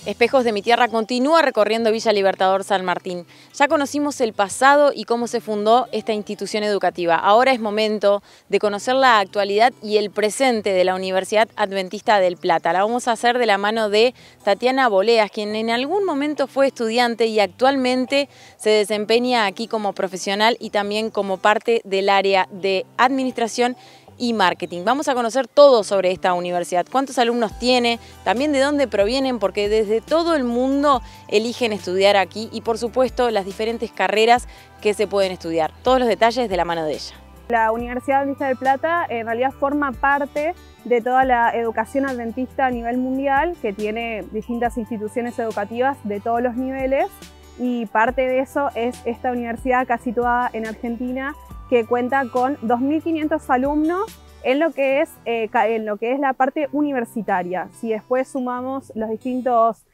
Espejos de mi Tierra continúa recorriendo Villa Libertador San Martín. Ya conocimos el pasado y cómo se fundó esta institución educativa. Ahora es momento de conocer la actualidad y el presente de la Universidad Adventista del Plata. La vamos a hacer de la mano de Tatiana Boleas, quien en algún momento fue estudiante y actualmente se desempeña aquí como profesional y también como parte del área de administración y marketing. Vamos a conocer todo sobre esta universidad, cuántos alumnos tiene, también de dónde provienen, porque desde todo el mundo eligen estudiar aquí y por supuesto las diferentes carreras que se pueden estudiar. Todos los detalles de la mano de ella. La Universidad Adventista del Plata en realidad forma parte de toda la educación adventista a nivel mundial, que tiene distintas instituciones educativas de todos los niveles, y parte de eso es esta universidad acá situada en Argentina, que cuenta con 2.500 alumnos en lo que es la parte universitaria. Si después sumamos los distintos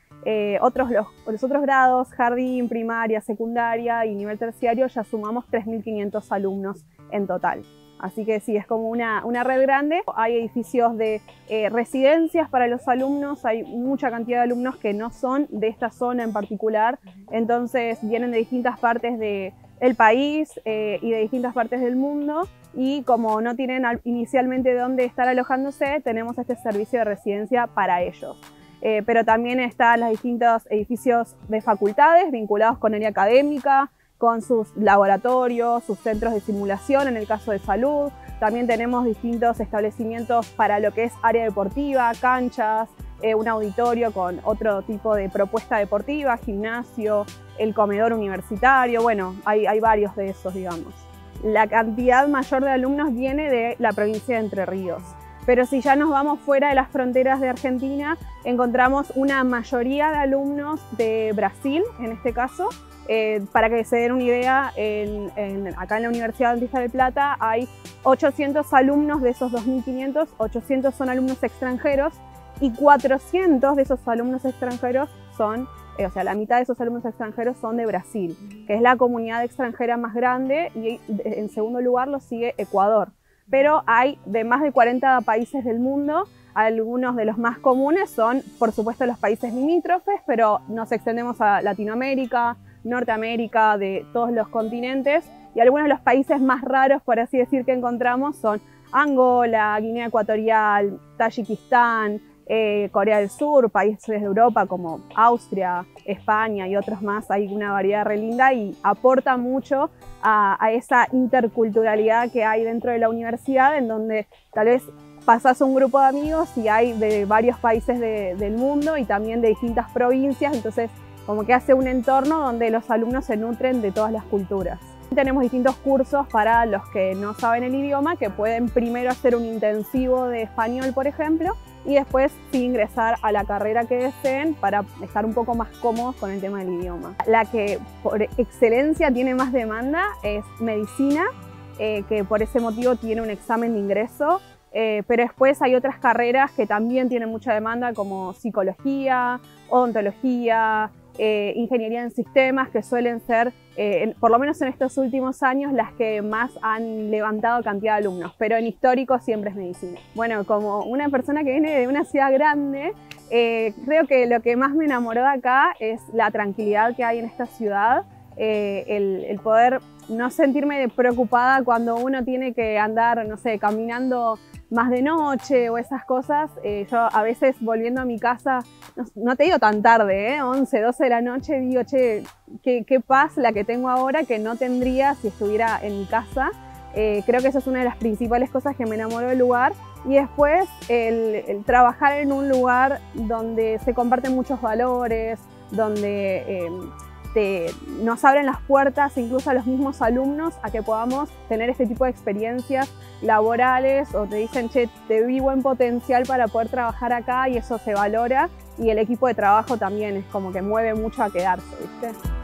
los otros grados, jardín, primaria, secundaria y nivel terciario, ya sumamos 3.500 alumnos en total. Así que sí, es como una red grande. Hay edificios de residencias para los alumnos, hay mucha cantidad de alumnos que no son de esta zona en particular, entonces vienen de distintas partes del país y de distintas partes del mundo, y como no tienen inicialmente dónde estar alojándose, tenemos este servicio de residencia para ellos. Pero también están los distintos edificios de facultades vinculados con área académica, con sus laboratorios, sus centros de simulación en el caso de salud. También tenemos distintos establecimientos para lo que es área deportiva, canchas, un auditorio con otro tipo de propuesta deportiva, gimnasio, el comedor universitario. Bueno, hay varios de esos, digamos. La cantidad mayor de alumnos viene de la provincia de Entre Ríos. Pero si ya nos vamos fuera de las fronteras de Argentina, encontramos una mayoría de alumnos de Brasil, en este caso. Para que se den una idea, acá en la Universidad Adventista del Plata hay 800 alumnos de esos 2.500, 800 son alumnos extranjeros y 400 de esos alumnos extranjeros son, o sea, la mitad de esos alumnos extranjeros son de Brasil, que es la comunidad extranjera más grande, y en segundo lugar lo sigue Ecuador. Pero hay de más de 40 países del mundo. Algunos de los más comunes son, por supuesto, los países limítrofes, pero nos extendemos a Latinoamérica, Norteamérica, de todos los continentes, y algunos de los países más raros, por así decir, que encontramos son Angola, Guinea Ecuatorial, Tayikistán, Corea del Sur, países de Europa como Austria, España y otros más. Hay una variedad re linda y aporta mucho a esa interculturalidad que hay dentro de la universidad, en donde tal vez pasás un grupo de amigos y hay de varios países del mundo y también de distintas provincias, entonces como que hace un entorno donde los alumnos se nutren de todas las culturas. Tenemos distintos cursos para los que no saben el idioma, que pueden primero hacer un intensivo de español, por ejemplo, y después sí ingresar a la carrera que deseen para estar un poco más cómodos con el tema del idioma. La que por excelencia tiene más demanda es medicina, que por ese motivo tiene un examen de ingreso, pero después hay otras carreras que también tienen mucha demanda, como psicología, odontología, ingeniería en sistemas, que suelen ser, por lo menos en estos últimos años, las que más han levantado cantidad de alumnos, pero en histórico siempre es medicina. Bueno, como una persona que viene de una ciudad grande, creo que lo que más me enamoró de acá es la tranquilidad que hay en esta ciudad, el poder no sentirme preocupada cuando uno tiene que andar, no sé, caminando más de noche o esas cosas. Yo a veces volviendo a mi casa, no te digo tan tarde, 11, 12 de la noche, digo, che, qué paz la que tengo ahora que no tendría si estuviera en mi casa. Creo que esa es una de las principales cosas que me enamoró del lugar. Y después el trabajar en un lugar donde se comparten muchos valores, donde nos abren las puertas incluso a los mismos alumnos a que podamos tener este tipo de experiencias laborales, o te dicen, che, te vi buen potencial para poder trabajar acá, y eso se valora, y el equipo de trabajo también es como que mueve mucho a quedarse, ¿viste?